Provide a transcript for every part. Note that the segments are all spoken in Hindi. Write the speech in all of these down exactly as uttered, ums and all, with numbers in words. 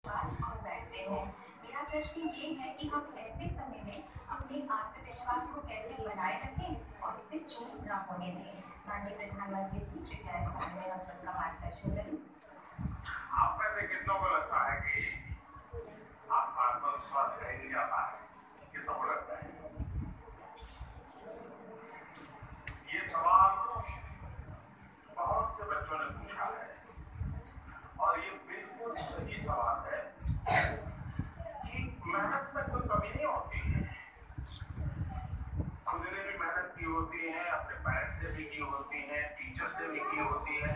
आत्मविश्वास खो बैठते हैं। मेरा प्रश्न ये है कि हम ऐसे समय में अपने आत्मविश्वास को कैसे बनाए रखें और उसे चूक ना होने दें। माननीय प्रधानमंत्री जी, कृपया इस बारे में हम सबका मार्गदर्शन करें। आप में से कितनों को लगता है कि आपका आत्मविश्वास रह नहीं जाता है? कितनों को लगता है? ये सवाल बहुत से बच्चों ने पूछा है और ये बिल्कुल सही सवाल है कि मेहनत में कोई कमी नहीं होती है। हमने भी मेहनत की होती है, अपने पेरेंट्स से भी की होती है, टीचर से भी की होती है।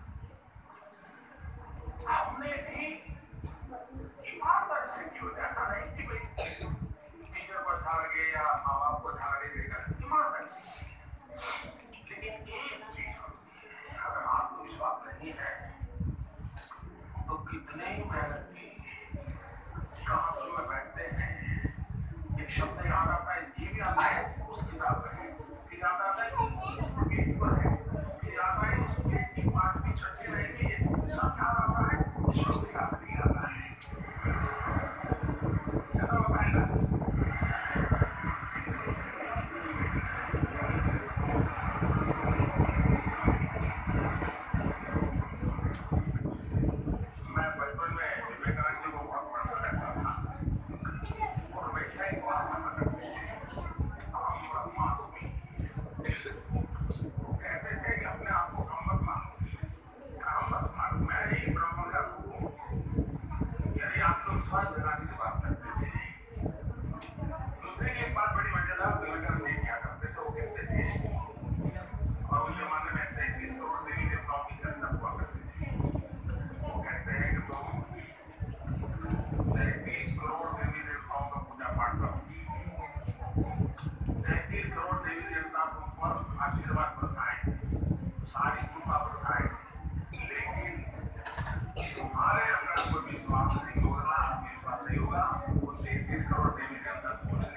हमने भी ईमानदारी से की होती है। ऐसा नहीं कि भाई टीचर को अच्छा लगे या माँ बाप को अच्छा लगे, ईमानदारी। लेकिन एक चीज होती है, अगर आत्मविश्वास नहीं है तो कितने ही मेहनत की क्लास में बैठते हैं, एक शब्द याद आता है, ये भी आता है उस किताब में, फिर याद आता है पेज पर है, फिर याद आता है उस पेज की पांचवी छठी रहेगी, ये सब याद आता है, उस शब्द याद नहीं आता है। ऐसा होता है ना? मैं बचपन में विवेकानंद जी को बहुत पढ़ता रहता था और हमेशा एक बात पता करते थे, हम ब्रह्मास्मि। वो कहते थे कि अपने आप को कम मत मानो, काम मत मानो, मैं ही ब्रह्म का रूप हूँ। यानी आत्मविश्वास दिलाने की बात करते थे। दूसरी एक बात बड़ी मजेदार विवेकानंद जी क्या करते थे, वो कहते थे, और उस जमाने में तैंतीस करोड़ देवी देवताओं की जनता हुआ करती थी। वो कहते हैं कि तुम तैंतीस करोड़ देवी देवताओं का पूजा पाठ करो, तैंतीस करोड़ देवी देवता तुम पर आशीर्वाद बरसाए, सारी कृपा बरसाए, लेकिन तुम्हारे अंदर कोई विश्वास नहीं होगा, आत्मविश्वास नहीं होगा, वो तैंतीस करोड़ देवी देवता कुछ